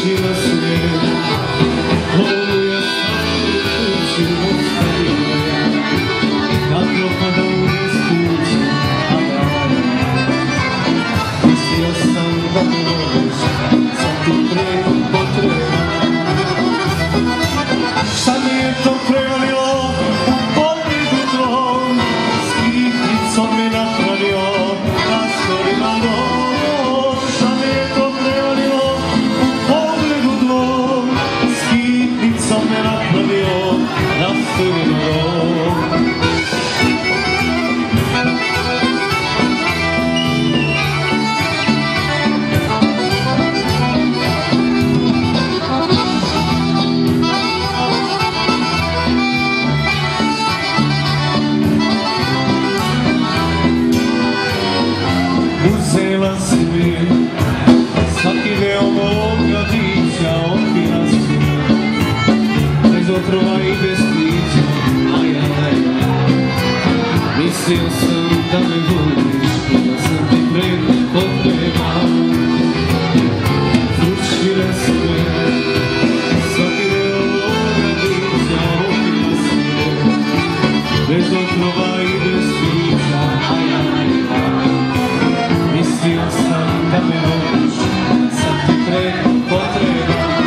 Mislio sam da me voliš, da sam ti preko potreban. Učile su me, svaki deo ovoga bića opila se. Bez otrova i bez pića, mislio sam da me voliš, da sam ti preko potreban.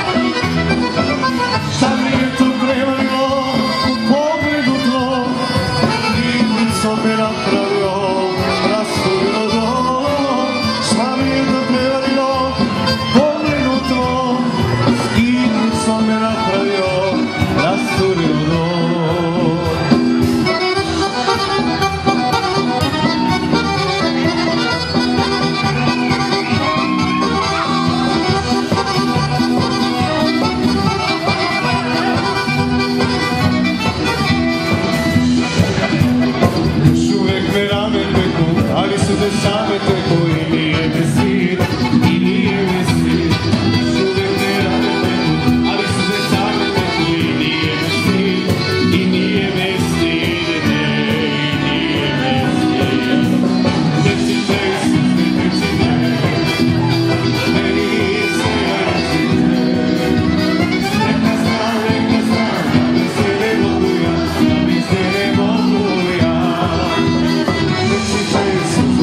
Šta mi je to prevalilo u pogledu tvoj? Krivnicom me napravio, rasturio dom. Šta mi je to prevalilo u pogledu tvoj? Krivnicom me napravio, rasturio dom. Ali su te same teku i nije me stid, i nije me stid. Uvijek me rame teku, ali su te same teku i nije me stid, i nije me stid, ne, i nije me stid. Recite, recite, meni se recite. Neka znam, da mi se ne mogu ja, da mi se ne mogu ja. Recite,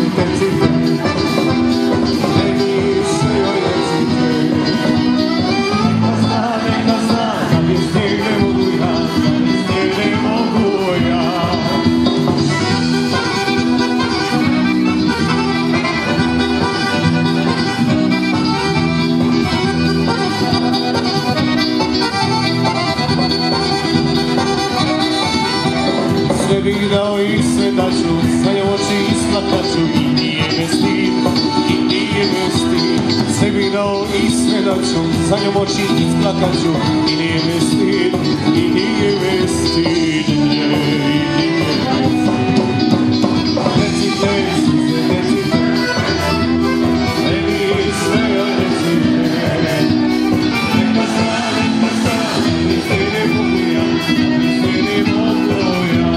sve bih dao i sve daću, za njom oči isplakaću i nije me stid, i nije me stid. Sve bih dao i sve daću, za njom oči isplakaću i nije me stid, i nije me stid, ne, i nije me stid. Recite, recite, meni sve recite. Neka zna, mi se ne mogu ja, mi se ne mogu ja.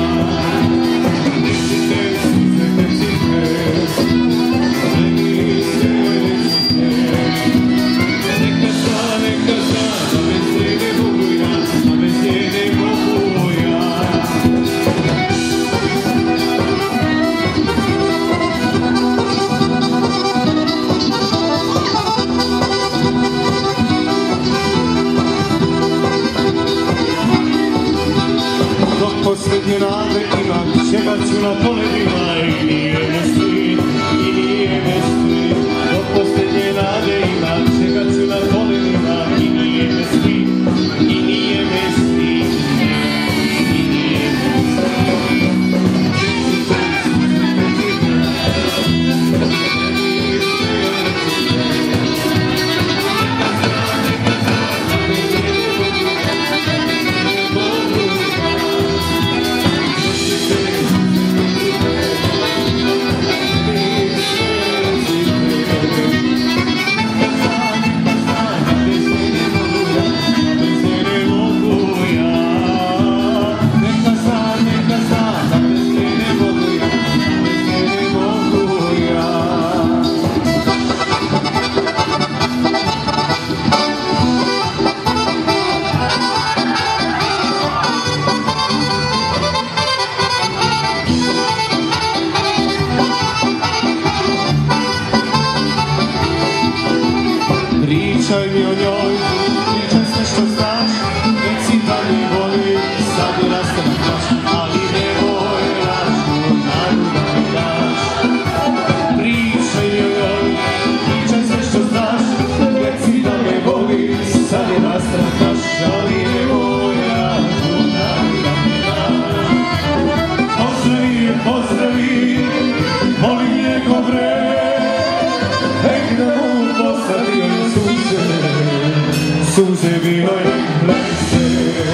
Posljednje nade imam, čekat ću na poledima i nije me stid, i nije me stid. Dok posljednje nade imam, čekat ću na poledima i nije me stid, i nije me stid, i nije me stid. Recite, pričaj mi o njoj, pričaj sve što znaš, reci da mi voli, sad je rastanak naš, ali nemoj lažnu nadu da mi daš. Pričaj mi o njoj, pričaj sve što znaš, reci da me voli, sad je rastanak naš, ali nemoj lažnu nadu da mi daš. Pozdravi, molim njegov bre, nek da mu posadio je suze bio je plese.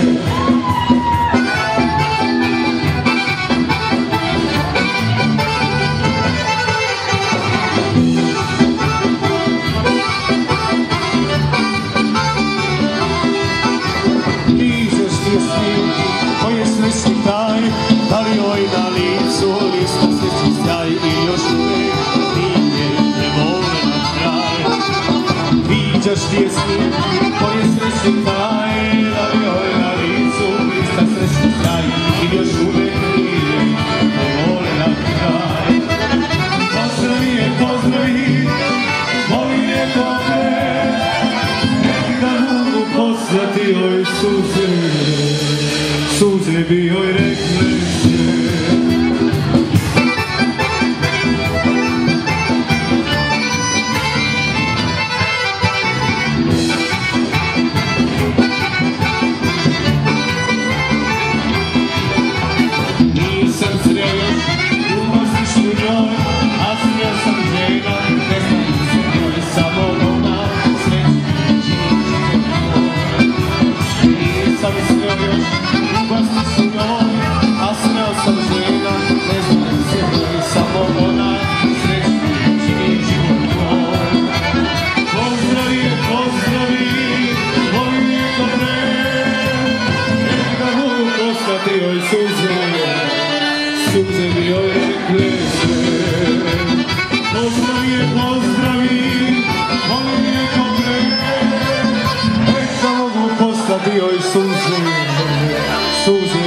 Pišeš pjesmi koje srećni taj, da li oj na licu lista srećni sjaj i još uvek nije nevolena kraj. Viđaš pjesmi koje srećni taj, da li oj na licu lista srećni sjaj i još uvek nije nevolena kraj. Pozdravi, molim neko me, nek da mogu poslati oj suze bi joj rekle sve. Nisam sreo još ljubaviš u njoj, a sreo sam žena, ne znam se njoj, samo ona srećni život moj. Nisam sreo još ljubaviš u njoj, a sreo sam žena, ne znam se njoj, samo ona srećni život moj. Pozdravi, molim njegov bre, nek da mogu postati joj suze bi joj rekle sve. Pozdravi, molim njegov bre, nek da mogu postati joj suze